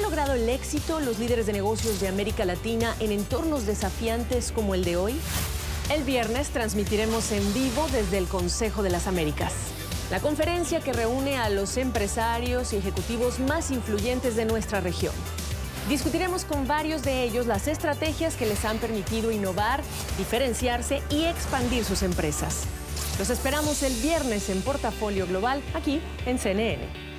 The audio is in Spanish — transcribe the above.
logrado el éxito los líderes de negocios de América Latina en entornos desafiantes como el de hoy? El viernes transmitiremos en vivo desde el Consejo de las Américas, la conferencia que reúne a los empresarios y ejecutivos más influyentes de nuestra región. Discutiremos con varios de ellos las estrategias que les han permitido innovar, diferenciarse y expandir sus empresas. Los esperamos el viernes en Portafolio Global, aquí en CNN.